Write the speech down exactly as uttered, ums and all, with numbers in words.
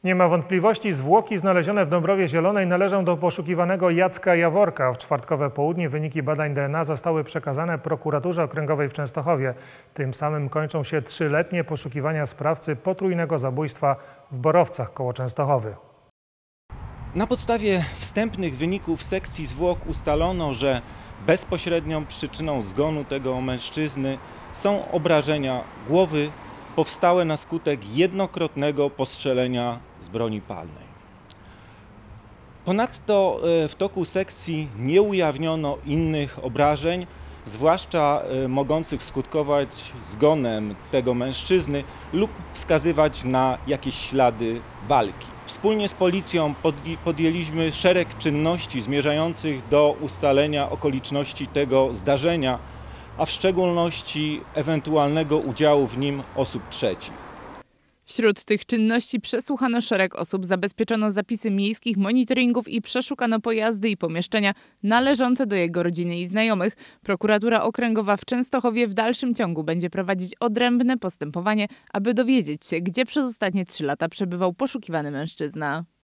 Nie ma wątpliwości, zwłoki znalezione w Dąbrowie Zielonej należą do poszukiwanego Jacka Jaworka. W czwartkowe południe wyniki badań D N A zostały przekazane prokuraturze okręgowej w Częstochowie. Tym samym kończą się trzyletnie poszukiwania sprawcy potrójnego zabójstwa w Borowcach koło Częstochowy. Na podstawie wstępnych wyników sekcji zwłok ustalono, że bezpośrednią przyczyną zgonu tego mężczyzny są obrażenia głowy powstałe na skutek jednokrotnego postrzelenia z broni palnej. Ponadto w toku sekcji nie ujawniono innych obrażeń, zwłaszcza mogących skutkować zgonem tego mężczyzny lub wskazywać na jakieś ślady walki. Wspólnie z policją podjęliśmy szereg czynności zmierzających do ustalenia okoliczności tego zdarzenia, a w szczególności ewentualnego udziału w nim osób trzecich. Wśród tych czynności przesłuchano szereg osób, zabezpieczono zapisy miejskich monitoringów i przeszukano pojazdy i pomieszczenia należące do jego rodziny i znajomych. Prokuratura Okręgowa w Częstochowie w dalszym ciągu będzie prowadzić odrębne postępowanie, aby dowiedzieć się, gdzie przez ostatnie trzy lata przebywał poszukiwany mężczyzna.